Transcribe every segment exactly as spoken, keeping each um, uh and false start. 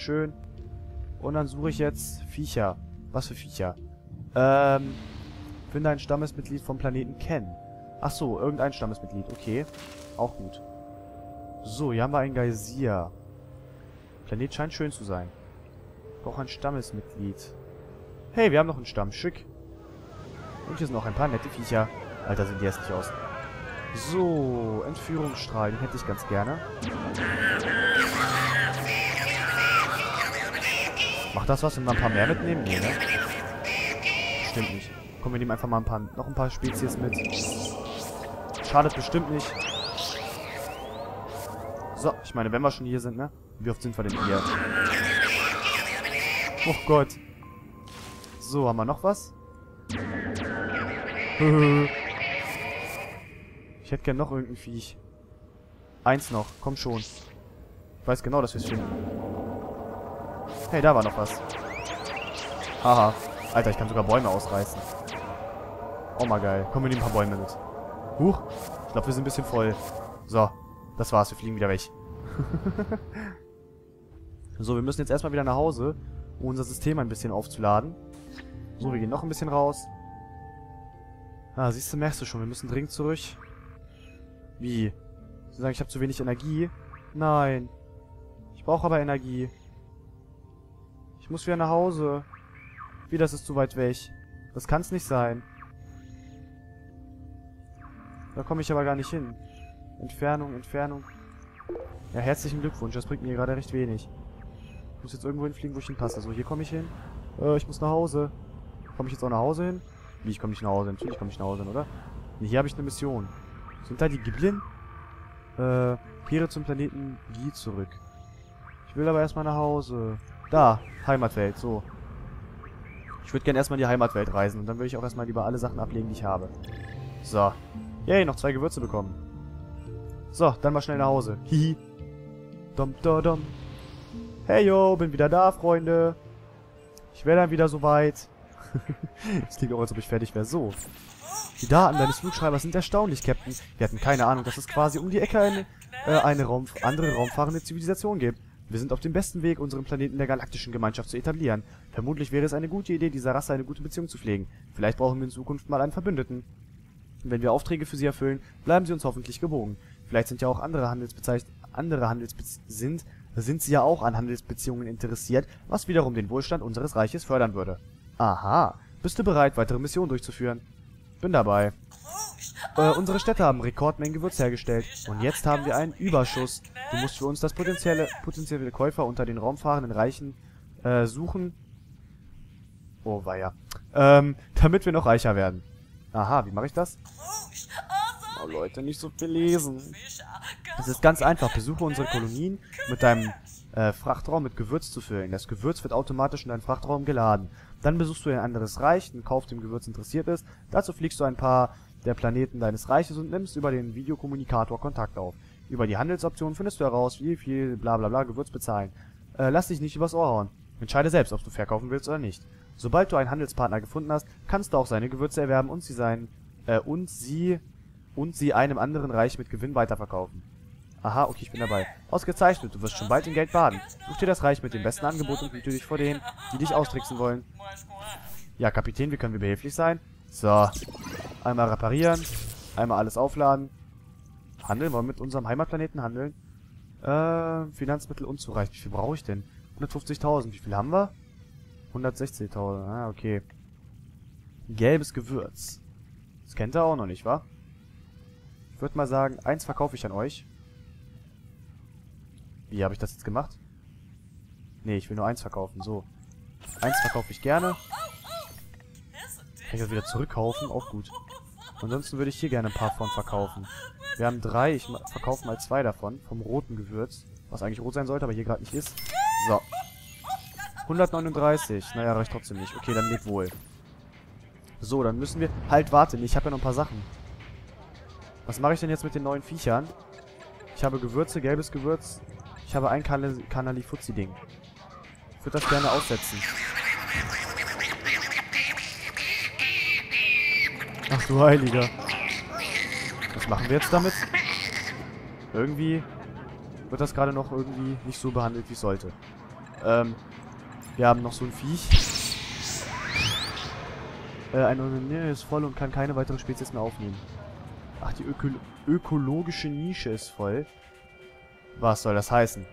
schön. Und dann suche ich jetzt Viecher. Was für Viecher? Ähm, finde ein Stammesmitglied vom Planeten Ken. Ach so, irgendein Stammesmitglied. Okay, auch gut. So, hier haben wir einen Geysir. Planet scheint schön zu sein. Brauche ein Stammesmitglied. Hey, wir haben noch einen Stamm. Schick. Und hier sind noch ein paar nette Viecher. Alter, sehen die hässlich aus. So, Entführungsstrahl. Den hätte ich ganz gerne. Macht das was, wenn wir ein paar mehr mitnehmen? Nee, ne? Stimmt nicht. Kommen wir nehmen einfach mal ein paar, noch ein paar Spezies mit. Schadet bestimmt nicht. So, ich meine, wenn wir schon hier sind, ne? Wie oft sind wir denn hier? Oh Gott. So, haben wir noch was? Ich hätte gern noch irgendein Viech. Eins noch, komm schon. Ich weiß genau, dass wir es finden. Hey, da war noch was. Haha. Alter, ich kann sogar Bäume ausreißen. Oh mal geil. Komm, wir nehmen ein paar Bäume mit. Huch. Ich glaube, wir sind ein bisschen voll. So. Das war's. Wir fliegen wieder weg. So, wir müssen jetzt erstmal wieder nach Hause, um unser System ein bisschen aufzuladen. So, wir gehen noch ein bisschen raus. Ah, siehst du, merkst du schon. Wir müssen dringend zurück. Wie? Sie sagen, ich habe zu wenig Energie? Nein. Ich brauche aber Energie. Ich muss wieder nach Hause. Wie, das ist zu weit weg. Das kann's nicht sein. Da komme ich aber gar nicht hin. Entfernung, Entfernung. Ja, herzlichen Glückwunsch. Das bringt mir gerade recht wenig. Ich muss jetzt irgendwo hinfliegen, wo ich hinpasse. So, hier komme ich hin. Äh, ich muss nach Hause. Komme ich jetzt auch nach Hause hin? Wie, ich komme nicht nach Hause hin? Natürlich komme ich nach Hause hin, oder? Nee, hier habe ich eine Mission. Sind da die Giblin? Äh, kehre zum Planeten Gi zurück. Ich will aber erstmal nach Hause. Da, Heimatwelt, so. Ich würde gerne erstmal in die Heimatwelt reisen. Und dann würde ich auch erstmal lieber alle Sachen ablegen, die ich habe. So. Yay, noch zwei Gewürze bekommen. So, dann mal schnell nach Hause. Hihi. Dom, dom, dom. Hey, yo, bin wieder da, Freunde. Ich wäre dann wieder soweit. Das klingt auch, als ob ich fertig wäre. So. Die Daten deines Flugschreibers sind erstaunlich, Captain. Wir hatten keine Ahnung, dass es quasi um die Ecke eine, äh, eine Raum, andere raumfahrende Zivilisation gibt. Wir sind auf dem besten Weg, unseren Planeten der galaktischen Gemeinschaft zu etablieren. Vermutlich wäre es eine gute Idee, dieser Rasse eine gute Beziehung zu pflegen. Vielleicht brauchen wir in Zukunft mal einen Verbündeten. Wenn wir Aufträge für sie erfüllen, bleiben sie uns hoffentlich gewogen. Vielleicht sind ja auch andere Handelsbezeich andere Handelsbe sind, sind sie ja auch an Handelsbeziehungen interessiert, was wiederum den Wohlstand unseres Reiches fördern würde. Aha. Bist du bereit, weitere Missionen durchzuführen? Bin dabei. Äh, unsere Städte haben Rekordmengen Gewürz hergestellt. Und jetzt haben wir einen Überschuss. Du musst für uns das potenzielle, potenzielle Käufer unter den raumfahrenden Reichen äh, suchen. Oh, weia. Ähm, damit wir noch reicher werden. Aha, wie mache ich das? Oh, Leute, nicht so viel lesen. Es ist ganz einfach. Besuche unsere Kolonien mit deinem äh, Frachtraum mit Gewürz zu füllen. Das Gewürz wird automatisch in deinen Frachtraum geladen. Dann besuchst du ein anderes Reich, ein Kauf dem Gewürz interessiert ist. Dazu fliegst du ein paar der Planeten deines Reiches und nimmst über den Videokommunikator Kontakt auf. Über die Handelsoptionen findest du heraus, wie viel bla bla bla Gewürz bezahlen. Äh, lass dich nicht übers Ohr hauen. Entscheide selbst, ob du verkaufen willst oder nicht. Sobald du einen Handelspartner gefunden hast, kannst du auch seine Gewürze erwerben und sie sein, äh, und sie, und sie einem anderen Reich mit Gewinn weiterverkaufen. Aha, okay, ich bin dabei. Ausgezeichnet, du wirst schon bald in Geld baden. Such dir das Reich mit dem besten Angebot und hüte dich vor denen, die dich austricksen wollen. Ja, Kapitän, wie können wir behilflich sein? So. Einmal reparieren. Einmal alles aufladen. Handeln, wollen wir mit unserem Heimatplaneten handeln? Äh, Finanzmittel unzureichend. Wie viel brauche ich denn? hundertfünfzigtausend. Wie viel haben wir? hundertsechzigtausend. Ah, okay. Gelbes Gewürz. Das kennt ihr auch noch nicht, wa? Ich würde mal sagen, eins verkaufe ich an euch. Wie, habe ich das jetzt gemacht? Nee, ich will nur eins verkaufen. So. Eins verkaufe ich gerne. Kann ich das wieder zurückkaufen? Auch gut. Ansonsten würde ich hier gerne ein paar von verkaufen. Wir haben drei. Ich verkaufe mal zwei davon. Vom roten Gewürz. Was eigentlich rot sein sollte, aber hier gerade nicht ist. So. hundertneununddreißig. Naja, reicht trotzdem nicht. Okay, dann lebt wohl. So, dann müssen wir... Halt, warte. Ich habe ja noch ein paar Sachen. Was mache ich denn jetzt mit den neuen Viechern? Ich habe Gewürze, gelbes Gewürz. Ich habe ein Kanalifuzzi-Ding. Ich würde das gerne aussetzen. Ach du Heiliger. Was machen wir jetzt damit? Irgendwie wird das gerade noch irgendwie nicht so behandelt, wie es sollte. Ähm, wir haben noch so ein Viech. Äh, eine Nähe ist voll und kann keine weitere Spezies mehr aufnehmen. Ach, die Öko ökologische Nische ist voll. Was soll das heißen?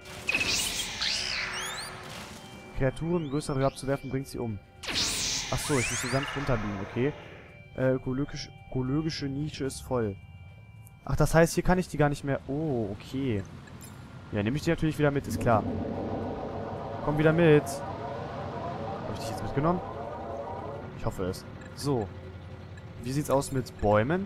Kreaturen größere Höhe abzuwerfen, bringt sie um. Ach so, ich muss sie sanft runterbiegen, okay. Äh, ökologisch, ökologische Nische ist voll. Ach, das heißt, hier kann ich die gar nicht mehr... Oh, okay. Ja, nehme ich die natürlich wieder mit, ist klar. Komm wieder mit. Habe ich dich jetzt mitgenommen? Ich hoffe es. So. Wie sieht's aus mit Bäumen?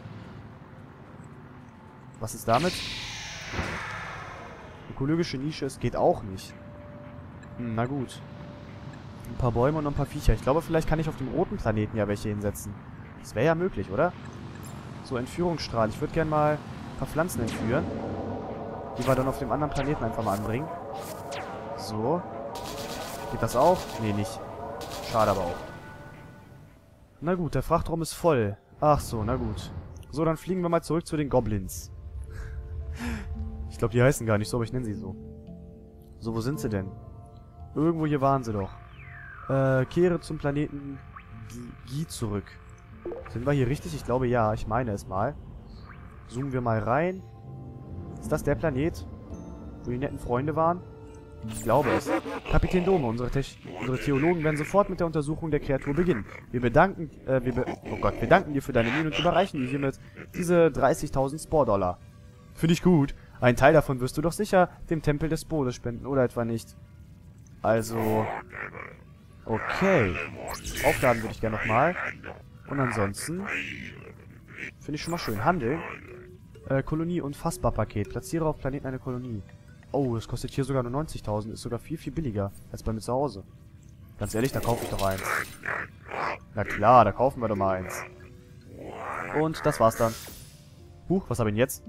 Was ist damit? Ökologische Nische, es geht auch nicht. Hm, na gut. Ein paar Bäume und noch ein paar Viecher. Ich glaube, vielleicht kann ich auf dem roten Planeten ja welche hinsetzen. Das wäre ja möglich, oder? So, Entführungsstrahl. Ich würde gerne mal ein paar Pflanzen entführen. Die wir dann auf dem anderen Planeten einfach mal anbringen. So. Geht das auch? Nee, nicht. Schade aber auch. Na gut, der Frachtraum ist voll. Ach so, na gut. So, dann fliegen wir mal zurück zu den Goblins. Ich glaube, die heißen gar nicht so, aber ich nenne sie so. So, wo sind sie denn? Irgendwo hier waren sie doch. Äh, kehre zum Planeten Gi zurück. Sind wir hier richtig? Ich glaube ja. Ich meine es mal. Zoomen wir mal rein. Ist das der Planet, wo die netten Freunde waren? Ich glaube es. Kapitän Dome, unsere, Te unsere Theologen werden sofort mit der Untersuchung der Kreatur beginnen. Wir bedanken, äh, wir be oh Gott, wir danken dir für deine Mühen und überreichen dir hiermit diese dreißigtausend Spore-Dollar. Finde ich gut. Ein Teil davon wirst du doch sicher dem Tempel des Bodes spenden, oder etwa nicht? Also... Okay. Aufladen würde ich gerne nochmal. Und ansonsten... Finde ich schon mal schön. Handeln. Äh, Kolonie und Fassbar-Paket. Platziere auf Planeten eine Kolonie. Oh, das kostet hier sogar nur neunzigtausend. Ist sogar viel, viel billiger als bei mir zu Hause. Ganz ehrlich, da kaufe ich doch eins. Na klar, da kaufen wir doch mal eins. Und das war's dann. Huch, was habe ich denn jetzt?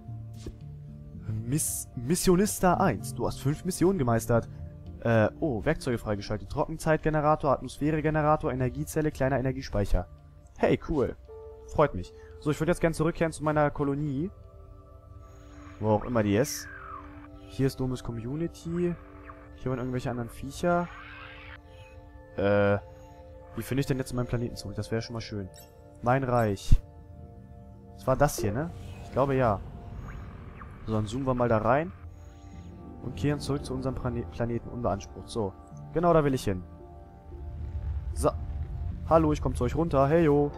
Miss Missionista eins. Du hast fünf Missionen gemeistert. Äh, oh, Werkzeuge freigeschaltet. Trockenzeitgenerator, Atmosphäregenerator, Energiezelle, kleiner Energiespeicher. Hey, cool. Freut mich. So, ich würde jetzt gerne zurückkehren zu meiner Kolonie. Wo auch immer die ist. Hier ist Domus Community. Hier waren irgendwelche anderen Viecher. Äh, wie finde ich denn jetzt meinen Planeten zurück? Das wäre schon mal schön. Mein Reich. Das war das hier, ne? Ich glaube, ja. So, dann zoomen wir mal da rein. Und kehren zurück zu unserem Plane Planeten unbeansprucht. So, genau da will ich hin. So. Hallo, ich komme zu euch runter. Hey, yo.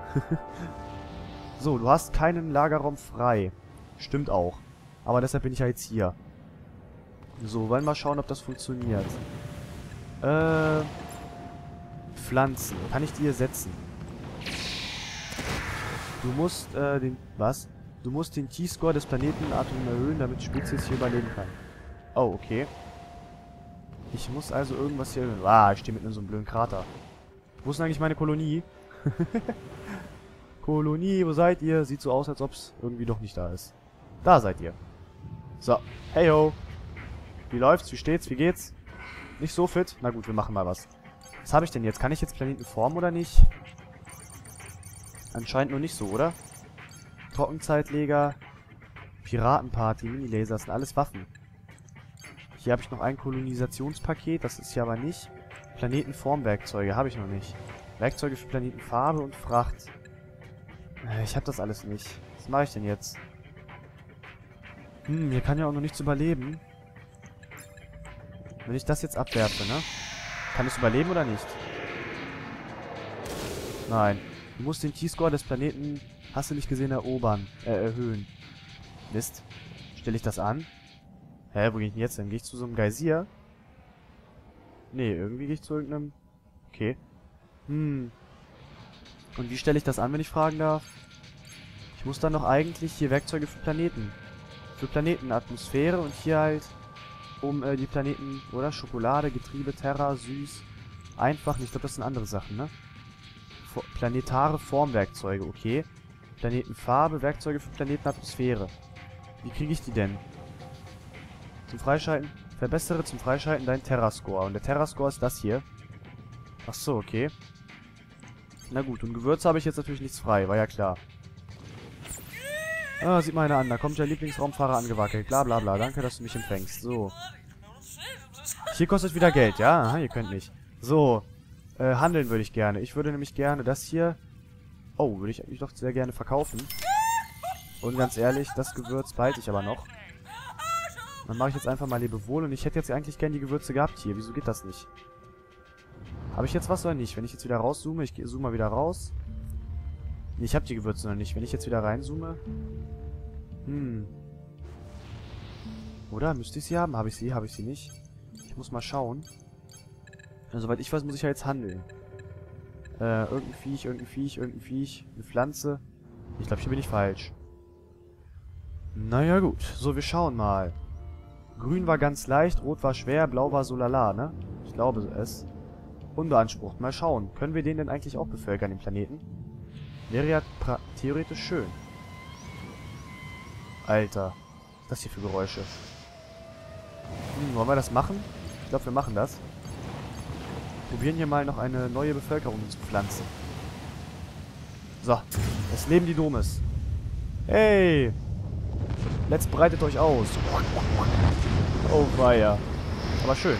So, du hast keinen Lagerraum frei. Stimmt auch. Aber deshalb bin ich ja jetzt hier. So, wollen wir mal schauen, ob das funktioniert. Äh... Pflanzen. Kann ich die hier setzen? Du musst, äh, den... Was? Du musst den T-Score des Planetenatom erhöhen, damit die Spezies hier überleben kann. Oh, okay. Ich muss also irgendwas hier... Ah, ich stehe mitten in so einem blöden Krater. Wo ist denn eigentlich meine Kolonie? Kolonie, wo seid ihr? Sieht so aus, als ob es irgendwie doch nicht da ist. Da seid ihr. So. Hey ho. Wie läuft's? Wie steht's? Wie geht's? Nicht so fit? Na gut, wir machen mal was. Was habe ich denn jetzt? Kann ich jetzt Planeten formen oder nicht? Anscheinend nur nicht so, oder? Trockenzeitleger, Piratenparty, Mini-Laser, sind alles Waffen. Hier habe ich noch ein Kolonisationspaket, das ist hier aber nicht. Planetenformwerkzeuge habe ich noch nicht. Werkzeuge für Planetenfarbe und Fracht. Äh, Ich habe das alles nicht. Was mache ich denn jetzt? Hm, hier kann ja auch noch nichts überleben. Wenn ich das jetzt abwerfe, ne? Kann es überleben oder nicht? Nein. Du musst den T-Score des Planeten, hast du nicht gesehen, erobern. Äh, erhöhen. Mist. Stelle ich das an? Hä, wo gehe ich denn jetzt hin? Gehe ich zu so einem Geysir? Nee, irgendwie gehe ich zu irgendeinem... Okay. Hm. Und wie stelle ich das an, wenn ich fragen darf? Ich muss dann noch eigentlich hier Werkzeuge für Planeten. Für Planetenatmosphäre und hier halt um äh, die Planeten, oder? Schokolade, Getriebe, Terra, süß. Einfach, ich glaube, das sind andere Sachen, ne? For planetare Formwerkzeuge, okay. Planetenfarbe, Werkzeuge für Planetenatmosphäre. Wie kriege ich die denn? Zum Freischalten? Verbessere zum Freischalten deinen Terra-Score. Und der Terra-Score ist das hier. Ach so, okay. Na gut, und Gewürze habe ich jetzt natürlich nichts frei, war ja klar. Ah, sieht mal einer an. Da kommt der Lieblingsraumfahrer angewackelt. Bla bla bla. Danke, dass du mich empfängst. So. hier kostet wieder Geld, ja? Aha, ihr könnt nicht. So, äh, handeln würde ich gerne. Ich würde nämlich gerne das hier... Oh, würde ich eigentlich doch sehr gerne verkaufen. Und ganz ehrlich, das Gewürz behalte ich aber noch. Dann mache ich jetzt einfach mal Lebewohl. Und ich hätte jetzt eigentlich gerne die Gewürze gehabt hier. Wieso geht das nicht? Habe ich jetzt was oder nicht? Wenn ich jetzt wieder rauszoome, ich zoome mal wieder raus. Nee, ich habe die Gewürze noch nicht. Wenn ich jetzt wieder reinzoome... Hm. Oder? Müsste ich sie haben? Habe ich sie? Habe ich sie nicht? Ich muss mal schauen. Also, soweit ich weiß, muss ich ja jetzt handeln. Äh, irgendein Viech, irgendein Viech, irgendein Viech. Eine Pflanze. Ich glaube, hier bin ich falsch. Naja, gut. So, wir schauen mal. Grün war ganz leicht, Rot war schwer, Blau war so lala, ne? Ich glaube es. Unbeansprucht. Mal schauen. Können wir den denn eigentlich auch bevölkern, den Planeten? Wäre ja theoretisch schön. Alter. Was ist das hier für Geräusche? Hm, wollen wir das machen? Ich glaube, wir machen das. Probieren hier mal noch eine neue Bevölkerung zu pflanzen. So. Es leben die Domes. Hey! Let's breitet euch aus. Oh weia. Aber schön.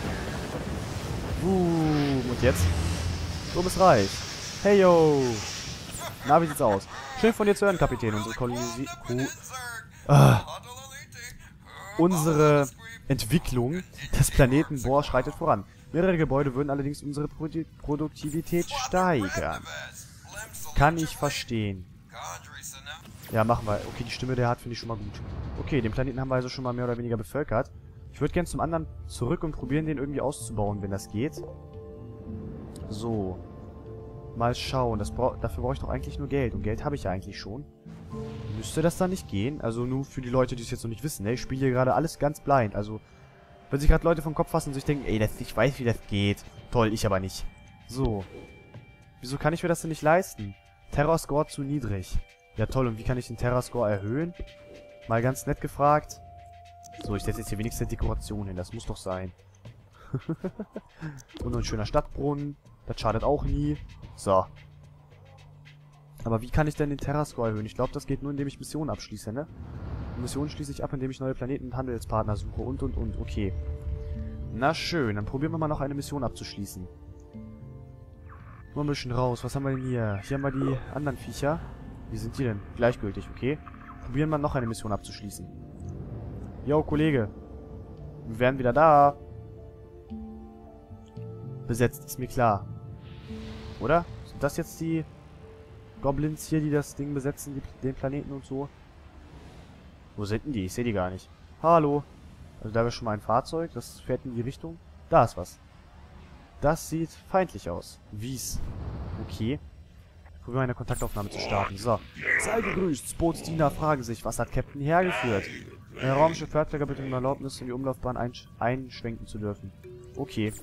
Uh, und jetzt? Domes Reich. Hey yo! Na, wie sieht's aus? Schön von dir zu hören, Kapitän. Unsere Kolonisi... Ko ah. Unsere Entwicklung des Planeten Bohr schreitet voran. Mehrere Gebäude würden allerdings unsere Pro Produktivität steigern. Kann ich verstehen. Ja, machen wir. Okay, die Stimme, der hat, finde ich schon mal gut. Okay, den Planeten haben wir also schon mal mehr oder weniger bevölkert. Ich würde gerne zum anderen zurück und probieren, den irgendwie auszubauen, wenn das geht. So. Mal schauen. Das bra dafür brauche ich doch eigentlich nur Geld. Und Geld habe ich ja eigentlich schon. Müsste das dann nicht gehen? Also nur für die Leute, die es jetzt noch nicht wissen. Ne? Ich spiele hier gerade alles ganz blind. Also, wenn sich gerade Leute vom Kopf fassen und sich denken, ey, das, ich weiß, wie das geht. Toll, ich aber nicht. So. Wieso kann ich mir das denn nicht leisten? Terror-Score zu niedrig. Ja toll, und wie kann ich den Terror-Score erhöhen? Mal ganz nett gefragt. So, ich setze jetzt hier wenigstens eine Dekoration hin. Das muss doch sein. Und ein schöner Stadtbrunnen. Das schadet auch nie. So. Aber wie kann ich denn den Terror-Score erhöhen? Ich glaube, das geht nur, indem ich Missionen abschließe, ne? Und Missionen schließe ich ab, indem ich neue Planeten und Handelspartner suche und, und, und. Okay. Na schön, dann probieren wir mal noch eine Mission abzuschließen. Mal ein bisschen raus. Was haben wir denn hier? Hier haben wir die anderen Viecher. Wie sind die denn? Gleichgültig, okay. Probieren wir noch eine Mission abzuschließen. Yo, Kollege. Wir wären wieder da. Besetzt, ist mir klar. Oder? Sind das jetzt die Goblins hier, die das Ding besetzen, die, den Planeten und so? Wo sind denn die? Ich sehe die gar nicht. Hallo. Also da wäre schon mal ein Fahrzeug. Das fährt in die Richtung. Da ist was. Das sieht feindlich aus. Wies. Okay. Ich probiere eine Kontaktaufnahme zu starten. So. Sei gegrüßt. Bootsdiener fragen sich, was hat Captain hergeführt? Der Raumschiff Pferdträger bitte um Erlaubnis, in die Umlaufbahn einsch einschwenken zu dürfen. Okay.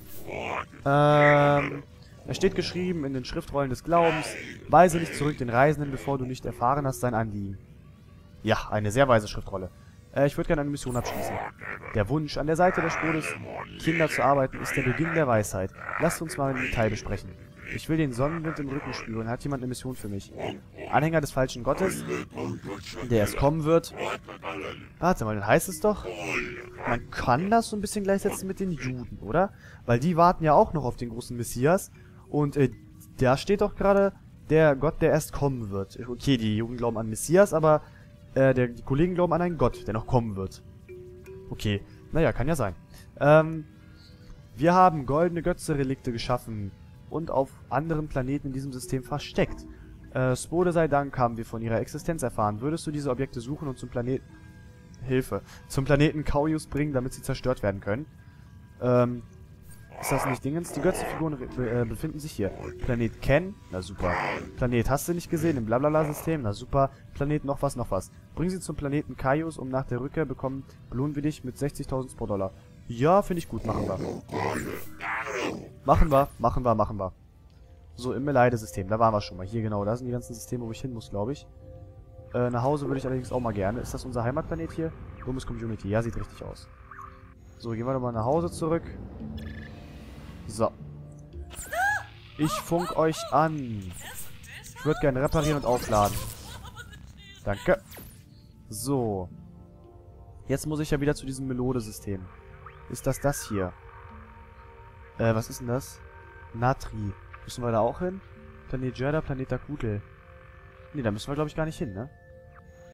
Ähm... Es steht geschrieben in den Schriftrollen des Glaubens, weise nicht zurück den Reisenden, bevor du nicht erfahren hast sein Anliegen. Ja, eine sehr weise Schriftrolle. Äh, ich würde gerne eine Mission abschließen. Der Wunsch, an der Seite des Spodes Kinder zu arbeiten, ist der Beginn der Weisheit. Lasst uns mal im Detail besprechen. Ich will den Sonnenwind im Rücken spüren. Hat jemand eine Mission für mich? Anhänger des falschen Gottes, der erst kommen wird. Warte mal, dann heißt es doch, man kann das so ein bisschen gleichsetzen mit den Juden, oder? Weil die warten ja auch noch auf den großen Messias. Und äh, da steht doch gerade der Gott, der erst kommen wird. Okay, die Juden glauben an Messias, aber äh, der, die Kollegen glauben an einen Gott, der noch kommen wird. Okay, naja, kann ja sein. Ähm, wir haben goldene Götze-Relikte geschaffen und auf anderen Planeten in diesem System versteckt. Äh, Spode sei Dank haben wir von ihrer Existenz erfahren. Würdest du diese Objekte suchen und zum Planeten... Hilfe. Zum Planeten Kauius bringen, damit sie zerstört werden können? Ähm... Ist das nicht Dingens? Die Götzenfiguren äh, befinden sich hier. Planet Ken? Na super. Planet hast du nicht gesehen im Blablabla-System? Na super. Planet noch was, noch was. Bring sie zum Planeten Kaius, um nach der Rückkehr bekommen, belohnen wir dich mit sechzigtausend Spore-Dollar. Ja, finde ich gut. Machen wir. Machen wir, machen wir, machen wir. So, im Meleide-System. Da waren wir schon mal. Hier genau. Da sind die ganzen Systeme, wo ich hin muss, glaube ich. Äh, nach Hause würde ich allerdings auch mal gerne. Ist das unser Heimatplanet hier? Dummes Community. Ja, sieht richtig aus. So, gehen wir doch mal nach Hause zurück. So. Ich funk euch an. Ich würde gerne reparieren und aufladen. Danke. So. Jetzt muss ich ja wieder zu diesem Melode-System. Ist das das hier? Äh, was ist denn das? Natri. Müssen wir da auch hin? Planet Jerda, Planet Dakutel. Nee, da müssen wir, glaube ich, gar nicht hin, ne?